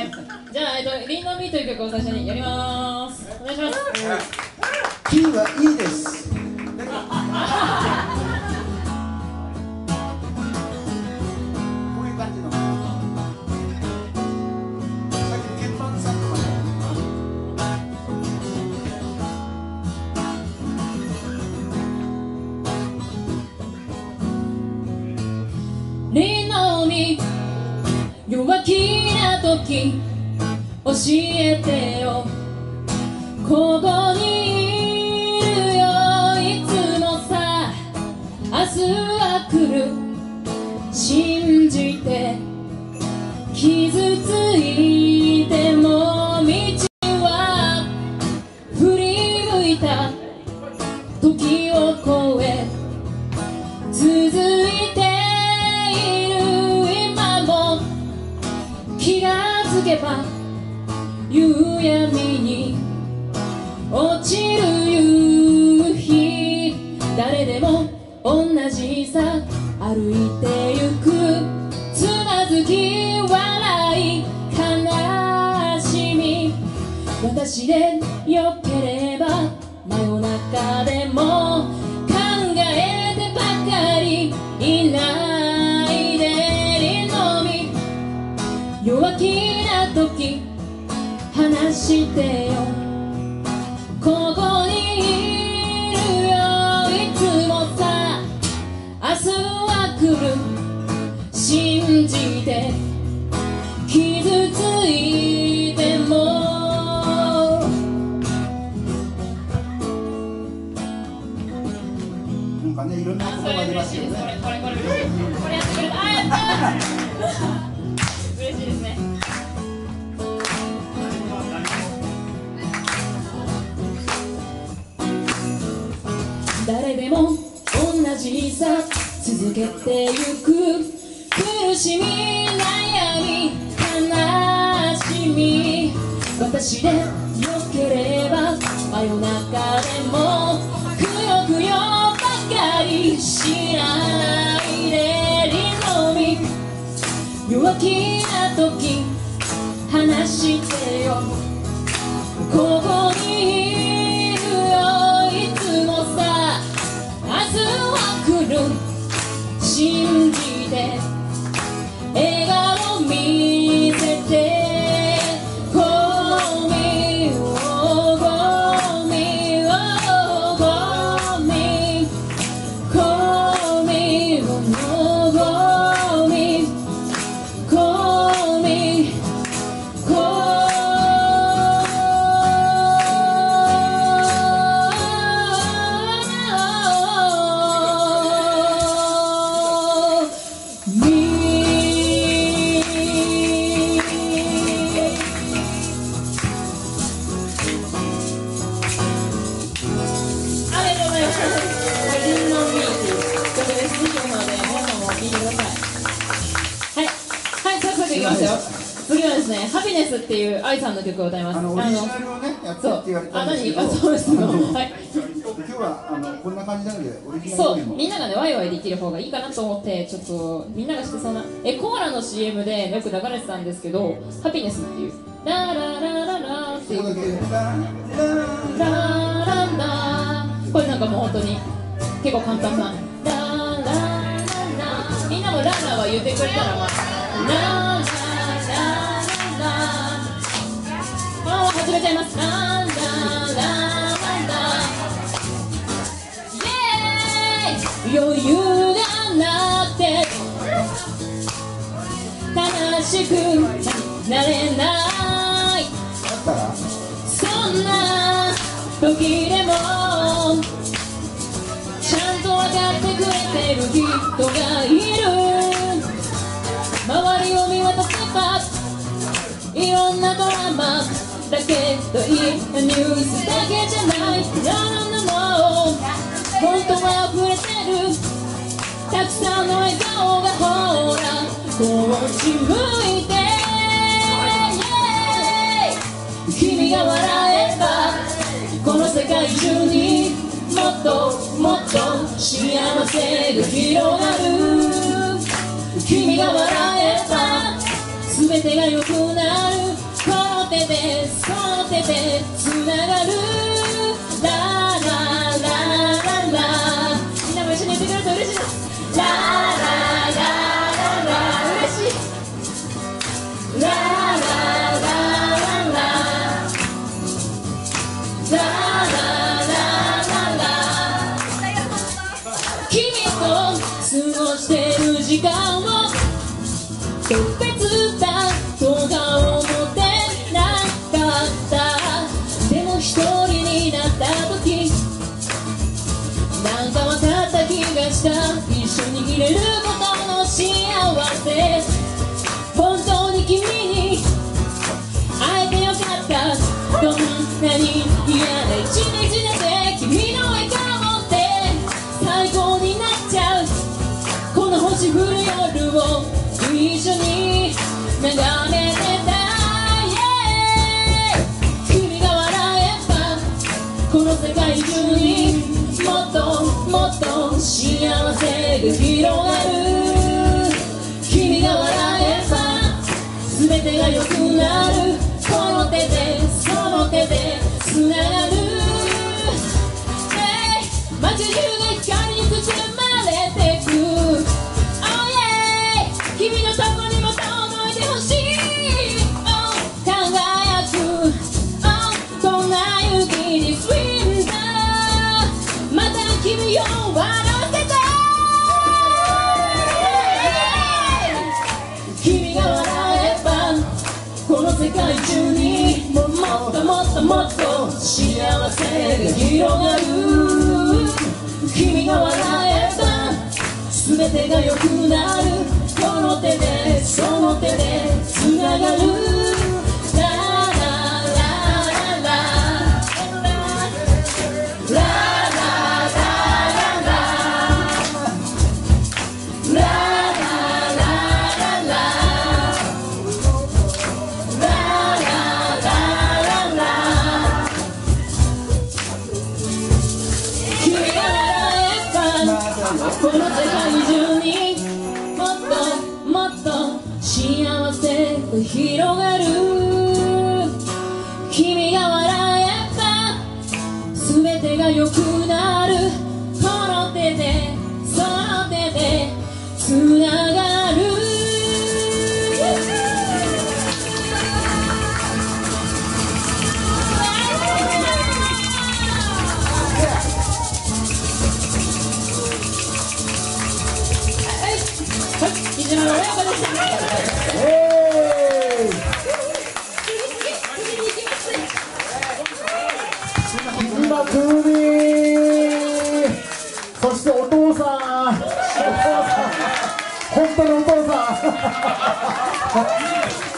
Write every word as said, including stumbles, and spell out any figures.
。じゃあ、えっと、リンドミーという曲を最初にやります。お願いします。 キーはいいです。こういう感じの。さっき鍵盤さんとかね。 リンドミー、弱気な時教えてよ。ここにいるよ、いつもさ。明日は来る、信じて。傷ついても道は振り向いた時を越え続いている。今も気がつけば夕闇に落ちる夕日。誰でも同じさ、歩いてゆく。つまずき笑い悲しみ、私でよければ真夜中でも考えてばかりいないで。リンドミー、弱気な時話してよ。ここにいるよ、いつもさ。明日は来る、信じて。傷ついても。 なんかね、いろんな言葉が出ますよね。 これこれこれこれやってくれた。あ、やったー嬉しいですね。誰でも同じさ、続けてゆく。苦しみ、悩み、悲しみ、私でよければ真夜中でもくよくよばかりしないで。リンドミー、弱気な時話してよ。ここにいるよ、いつもさ。明日は来る、信じて。笑顔見せて。Call me, oh, call me, oh, call me, call me, oh, call me, call me, call次はですね、ハピネスっていう愛さんの曲を歌います。 あのオリジナルをね、やってって言われたんですけど。 あ、何？あ、そうですよ。はい。 今日はあのこんな感じなので、オリジナルそう、 よりもみんながね、ワイワイできる方がいいかなと思って、ちょっとみんながしてそうな、え、コーラの シーエム でよく流れてたんですけど、ハピネスっていう、ラララララっていう、ララララ、これなんかもう本当に結構簡単な、ララララ、みんなもララは言ってくれたら、まあ、ララ始めちゃいます。ランランランラン、イエーイ。余裕がなくて悲しくなれない。そんな時でもちゃんと分かってくれてる人がいる。周りを見渡せばいろんなドラマだけどいいニュースだけじゃない。何でも本当は溢れてる。たくさんの笑顔がほらこっち向いて、君が笑えばこの世界中にもっともっと幸せが広がる。君が笑えば全てが良くなる。 が広がる君が笑えば全てが良くなるこの手でその手でつながる街中が光に包まれてく Oh yeah 君のとこにも届いてほしい Oh 輝く Oh こんな雪にウィンターまた君を笑わせた君が笑えばこの世界中にもっともっともっと幸せが広がる君が笑えば全てが良くなるこの手でその手でつながるラララララララララこの世界中にもっともっと幸せが広がる君が笑えば全てが良くなるこの手でその手でつながる石原親子でした。 今クービーそしてお父さんお父さん本当にお父さん